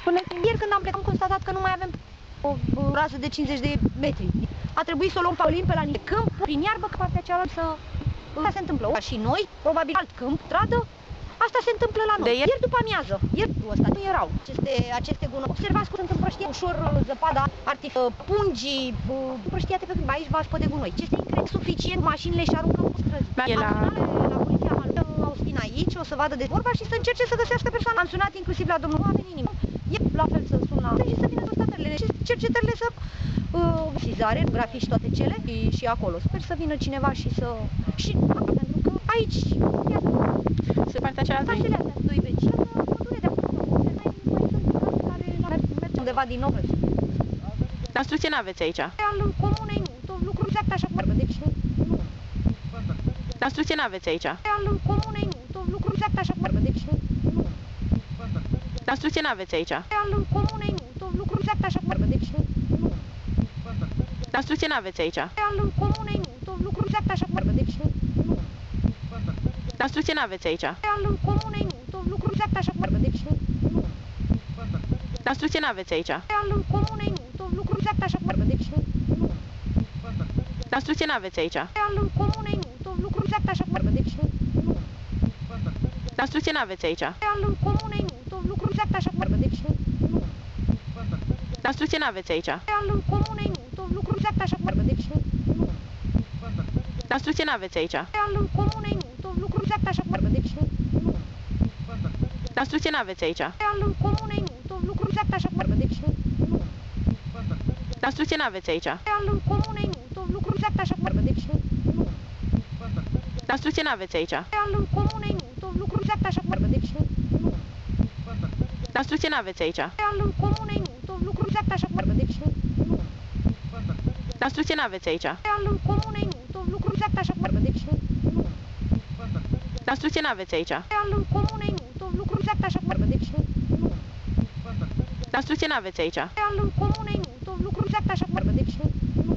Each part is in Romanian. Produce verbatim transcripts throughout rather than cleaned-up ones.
Până ieri când am plecat am constatat că nu mai avem o rază de cincizeci de metri. A trebuit să o luăm pe Olimp, pe la niște câmp, prin iarbă, că partea cealaltă să... Asta se întâmplă. Și noi, probabil alt câmp, stradă, asta se întâmplă la noi. De ieri după amiază, ieri ăsta nu erau aceste, aceste gunoi. Observați cum sunt împrăștiate ușor zăpada, artif, pungii, împrăștiate pe prima, aici vașpă de gunoi. Ce este incredibil suficient, mașinile și aruncă pe străzi. La, la... la poliția au spin aici, o să vadă de vorba și să încerce să găsească persoana. Am sunat inclusiv la domnul, nu a venit nimeni. E la fel să sun la și să vină constatările și cercetările să uh, sizare, grafici toate cele și, și acolo. Sper să vină cineva și să... Și pentru că aici, iată, se partea cealaltă. Casele astea, doi veci. Pădure de acolo, mai sunt care merg undeva din nou. Construcție n-aveți aici? Al comunei nu, tot lucruri exact așa cum merg, deci nu. Construcție n-aveți aici? Al comunei nu, tot lucruri exact așa cum merg, deci nu. Construcție n-aveți aici? Al comunei nu, tot lucruri exact așa cum merg, deci nu. Construcție n-aveți aici? Al comunei nu, tot lucruri exact așa cum merg, deci nu. Construcție n-aveți aici? Al comunei nu, tot lucruri exact așa cum merg, deci nu. Construcție n-aveți aici? Al comunei nu, tot lucruri exact așa cum merg, deci nu. Construcție n-aveți aici? Al comunei nu, tot lucruri exact așa cum merg, deci nu. Construcție n-aveți aici? Al comunei nu, tot lucruri exact așa cum merg, deci nu. Construcție n-aveți aici? Al comunei nu, tot lucruri exact așa cum merg, deci nu. Construcție n-aveți aici? Al comunei nu, tot lucruri exact așa cum merg, deci nu. Construcție n-aveți aici? Al comunei nu, tot lucruri exact așa cum merg, deci nu. Construcție n-aveți aici? Al comunei nu, tot lucruri exact așa cum merg, deci nu. Construcție n-aveți aici? Al comunei nu, tot lucruri exact așa cum merg, deci nu. Construcție n-aveți aici? Al comunei nu, tot lucruri exact așa cum merg, deci nu. Construcție n-aveți aici? Al comunei nu, tot lucruri exact așa cum merg, deci nu. Construcție n-aveți aici? Al comunei nu, tot lucruri exact așa cum merg, deci nu. Construcție n-aveți aici? Al comunei nu, tot lucruri exact așa cum merg, deci nu.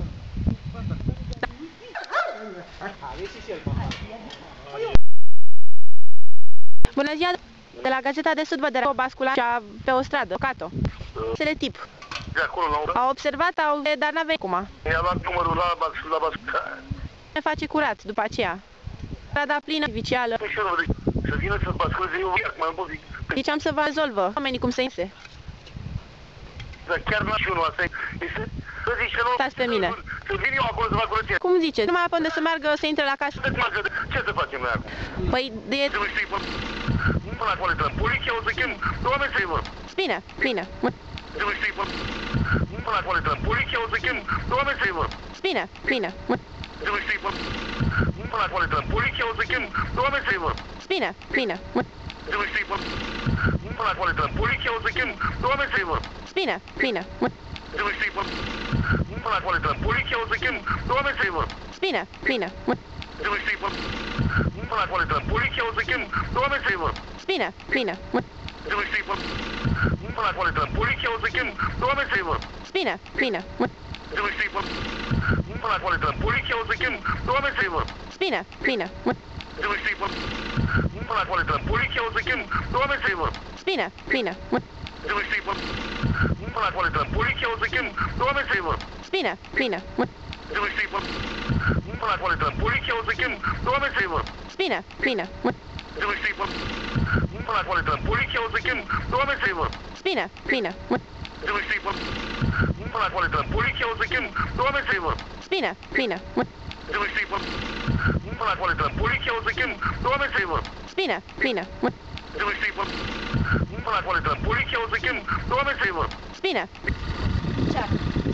Bună ziua! De la Gazeta de Sud vă de o basculare pe o stradă, Cato. Seletip. De acolo la Au observat, au, dar n-a venit acum. I-a luat numărul la la basculare. Ne face curat după aceea. Strada plină, artificială. Să vină să basculeze eu iar, mai mult. Ziceam să vă rezolvă oamenii cum să iese. Dar chiar n-am și unul, asta este... Să zici că nu... Stați pe mine. Să vin eu acolo să fac curățenie. Cum ziceți? Nu mai apă unde să meargă, să intre la casă. Ce să facem noi acum? Păi, de... Să nu știi, nu până acolo intrăm. Poliția o să chem oameni să-i vor. Bine, bine. Să nu știi, nu până acolo intrăm. Poliția o să chem oameni să-i vor. Bine, bine. Să nu știi, nu până acolo intrăm. Poliția o să chem oameni să-i vor. Bine, bine. Să nu știi, nu până acolo intrăm. Poliția o să chem oameni să-i vor. Bine, bine. Să nu știi, nu până acolo intrăm. Poliția o să chem oameni să-i vor. Bine, bine. Să nu știi, nu până acolo intrăm. Poliția o să chem oameni să-i vor. Bine, bine. Să nu știi, nu până acolo intrăm. Poliția o să chem oameni să-i vor. Bine, bine. Să nu știi, nu până acolo intrăm. Poliția o să chem oameni să-i vor. Bine, bine. Să nu știi, nu până acolo intrăm. Poliția o să chem oameni să-i vor. Bine, bine. Să nu știi, nu până acolo intrăm. Poliția o să chem oameni să-i vor. Bine, bine. Să nu știi, nu până acolo intrăm. Poliția o să chem oameni să-i vor. Bine, bine. Să nu știi, nu până acolo intrăm. Poliția o să chem oameni să-i vor. Bine, bine. Să nu știi, nu până acolo intrăm. Poliția o să chem oameni să-i vor. Bine, bine. Să nu știi, nu până acolo intrăm. Poliția o să chem oameni să-i vor. Bine, bine. Să nu știi, nu până acolo intrăm. Poliția o să chem oameni să-i vor. Bine. Ce?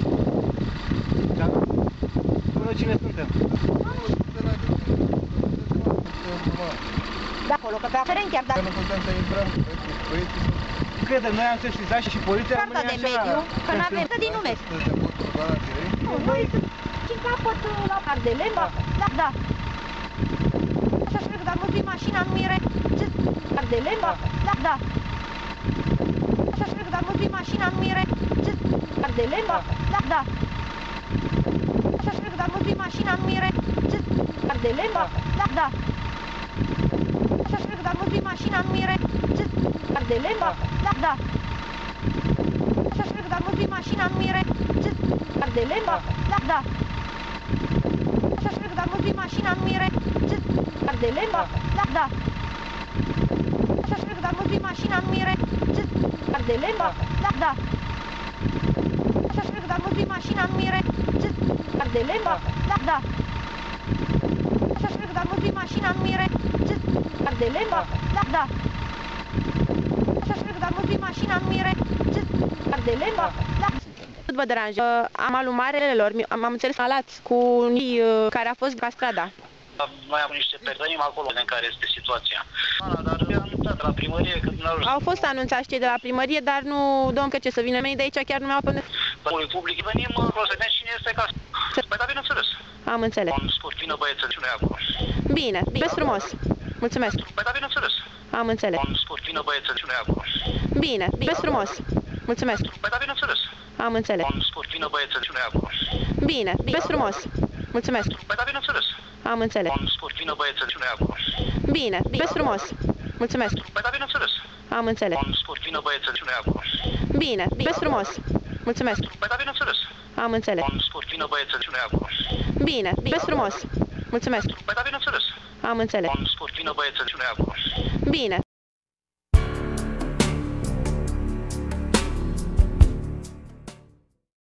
Bună, cine suntem? De acolo, că pe aferent chiar dacă... Nu putem să intrăm, băieții. Credem, noi am sesizat și poliția... Carta de mediu, că n-avem să din nume. Nu, noi suntem capăt la par de lemba. Da, da. Așa spune că dacă văzui mașina nu era... Ce par de lemba? Da, da. Așa spune că dacă văzui mașina nu era... Ce par de lemba? Da, da. Așa spune că dacă văzui mașina nu era... Ce par de lemba? Da, da. Așa spune că dacă văzui mașina nu era... Ce par de lemba? Da, da. Așa să că dacă nu vii mașina, nu e ce de lemba? Da, da. Așa să că dacă nu vii mașina, nu e ce de lemba? Da, da. Așa să că dacă nu vii mașina, nu e ce de lemba? Da, da. Așa să că dacă nu vii mașina, nu e ce de lemba? Da, da. Așa să că dacă nu vii mașina, nu e ce de lemba? Da, da. Așa să că dacă nu vii mașina, nu e ce de lemba? Da. Nu vă deranjez. Am alumarelor, am înțeles alați cu unii care a fost ca strada. Noi am niște persoane acolo în care este situația. Dar eu am anunțat la primărie că din ajuns. Au fost anunțați cei de la primărie, dar nu, domn că ce să vină mei de aici chiar nu mi-au până. Păi public venim, o să vedem cine este acasă. Păi da, bineînțeles. Am înțeles. Am scurt, vină băiețel și noi acolo. Bine, bine, frumos. Mulțumesc. Păi da, bineînțeles. Am înțeles. Am scurt, vină băiețel și noi acolo. Bine, bine, frumos. Mulțumesc. Păi da, bineînțeles. Am înțeles. Am scurt, vină băiețel și noi acolo. Bine, bine, frumos. Mulțumesc. Păi da, bineînțeles. Am înțeles. Am scurt, vină băiețel și noi acolo. Bine, bine, frumos. Mulțumesc. Păi da, bineînțeles. Am înțeles. Am scurt, vină băiețel și noi acolo. Bine, bine, frumos. Mulțumesc. Păi da, bineînțeles. Am înțeles. Am scurt, vină băiețel și noi acolo. Bine, bine, frumos. Mulțumesc. Păi da, bineînțeles. Am înțeles. Am scurt, vină băiețel și noi acolo. Bine.